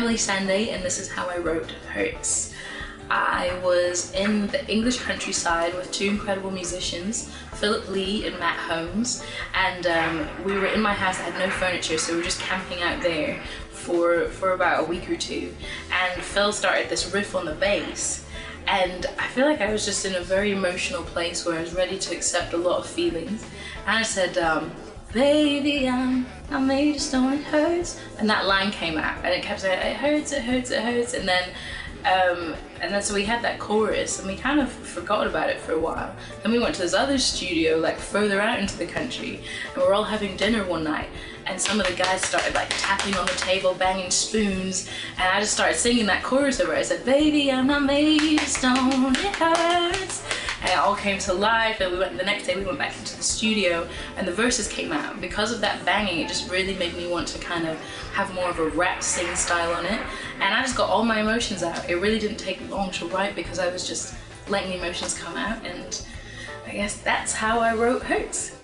Emily Sandé, and this is how I wrote Hurts. I was in the English countryside with two incredible musicians, Philip Lee and Matt Holmes, and we were in my house. I had no furniture, so we were just camping out there for about a week or two, and Phil started this riff on the bass, and I feel like I was just in a very emotional place where I was ready to accept a lot of feelings, and I said, baby, I'm made of stone, it hurts, and that line came out, and it kept saying, it hurts, it hurts, it hurts, and then so we had that chorus, and we kind of forgot about it for a while. Then we went to this other studio, like further out into the country, and we were all having dinner one night, and some of the guys started like tapping on the table, banging spoons, and I just started singing that chorus over it. I said, baby, I'm not made of stone, it hurts. And it all came to life, and the next day we went back into the studio and the verses came out. Because of that banging, it just really made me want to kind of have more of a rap sing style on it. And I just got all my emotions out. It really didn't take long to write because I was just letting the emotions come out, and I guess that's how I wrote Hurts.